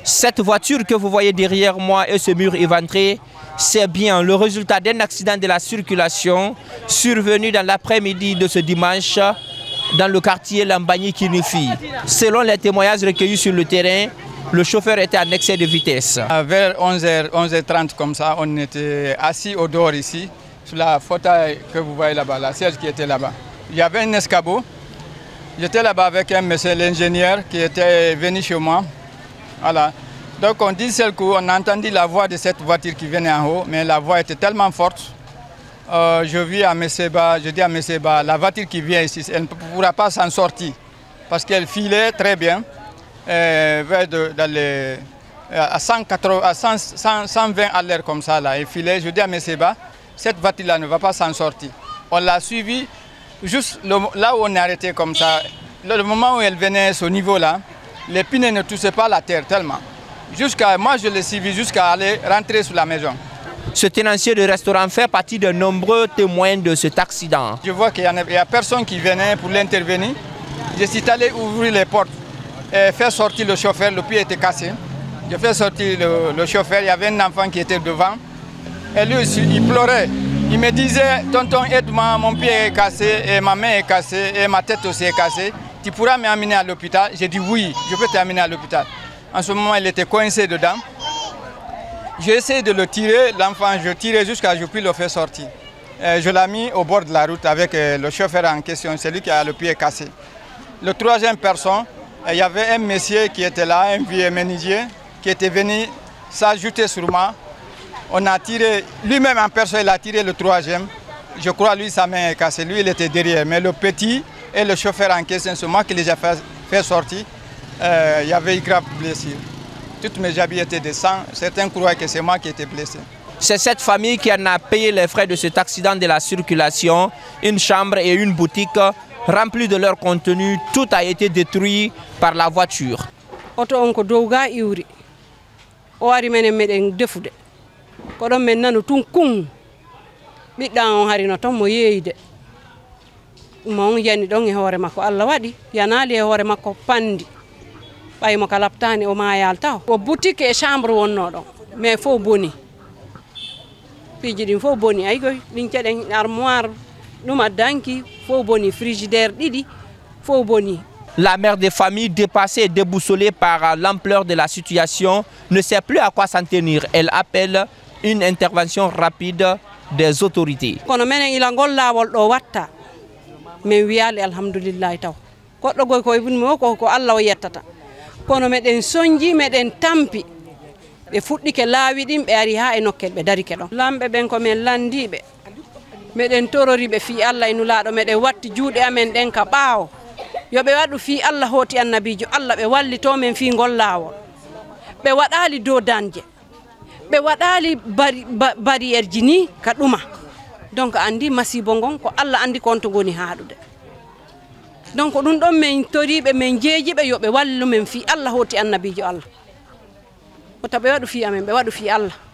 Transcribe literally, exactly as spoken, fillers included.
Cette voiture que vous voyez derrière moi et ce mur éventré, c'est bien le résultat d'un accident de la circulation survenu dans l'après-midi de ce dimanche dans le quartier Lambagny-Kinifi. Selon les témoignages recueillis sur le terrain, le chauffeur était en excès de vitesse. Vers onze heures, onze heures trente comme ça, on était assis au dehors ici, sur la fauteuil que vous voyez là-bas, la siège qui était là-bas. Il y avait un escabeau. J'étais là-bas avec un monsieur l'ingénieur qui était venu chez moi. Voilà. Donc on dit seul coup, on a entendu la voix de cette voiture qui venait en haut, mais la voix était tellement forte. Euh, je dis à M. Ba, je dis à M. Ba, la voiture qui vient ici, elle ne pourra pas s'en sortir parce qu'elle filait très bien euh, vers de, dans les, à, cent quatre-vingts, à cent, cent, cent vingt à l'heure comme ça. Là, elle filait. Je dis à M. Ba, cette voiture-là ne va pas s'en sortir. On l'a suivi juste le, là où on est arrêté comme ça. Le, le moment où elle venait à ce niveau-là, les pneus ne touchaient pas la terre tellement. Jusqu'à, moi, je l'ai suivi jusqu'à aller rentrer sur la maison. Ce tenancier de restaurant fait partie de nombreux témoins de cet accident. Je vois qu'il n'y a, a personne qui venait pour l'intervenir. Je suis allé ouvrir les portes et faire sortir le chauffeur, le pied était cassé. Je fais sortir le, le chauffeur, il y avait un enfant qui était devant. Et lui aussi, il pleurait. Il me disait, tonton, aide-moi, mon pied est cassé, et ma main est cassée, et ma tête aussi est cassée. Tu pourras m'amener à l'hôpital? J'ai dit oui, je peux t'amener à l'hôpital. En ce moment, il était coincé dedans. J'ai essayé de le tirer, l'enfant, je tirais jusqu'à ce que je puisse le faire sortir. Et je l'ai mis au bord de la route avec le chauffeur en question, celui qui a le pied cassé. Le troisième personne, il y avait un monsieur qui était là, un vieux menuisier, qui était venu s'ajouter sur moi. On a tiré, lui-même en personne, il a tiré le troisième. Je crois lui, sa main est cassée, lui, il était derrière. Mais le petit et le chauffeur en question, c'est moi qui les ai fait, fait sortir. Euh, il y avait une grave blessure. Toutes mes habits étaient de sang. Certains croient que c'est moi qui étais blessé. C'est cette famille qui en a payé les frais de cet accident de la circulation. Une chambre et une boutique remplies de leur contenu. Tout a été détruit par la voiture. Auto on ko dowga iwri. O ari menen meden defude. Ko don men nanu tun kun. Bidda on harino ton mo yeeyde. Mo on yani don e hoore makko Allah wadi. Yanali e hoore makko pandi. Ɓay mo ka laptani o mayal taw o boutique e chambre wonno ɗon mais fo boni piiji ɗin fo boni ay goy ɗin ceɗen armoire ɗum a danki fo boni frigidaire ɗiɗi fo boni. La mère de famille, dépassée et déboussolée par l'ampleur de la situation, ne sait plus à quoi s'en tenir. Elle appelle une intervention rapide des autorités. Kono menen ila ngol lawol ɗo watta min wiyali alhamdoulillahi taw goɗɗo goy koye buni mo ko ko Allah o yettata. Kono meɗen sonji meɗen tampi ɓe fuɗɗike laawi ɗin ɓe ari ha e nokkel ɓe darike ɗon lamɓe ɓen ko men landiɓe meɗen tororiɓe fi Allah e nulaaɗo meɗen watti juuɗe amen ɗen ka ɓaawo yo ɓe waɗu fi Allah hooti annabijo Allah ɓe wallito men fi ngol laawol ɓe waɗali dow danje ɓe waɗali bari barriére ji ni ka ɗuma donc andi masibo ngon ko Allah andi konto goni haaɗude. Donc ɗum ɗon min toriɓe min jeejiɓe yo ɓe wallu men fi Allah hooti annabijo Allah o taɓe waɗu fi amen ɓe waɗu fi Allah.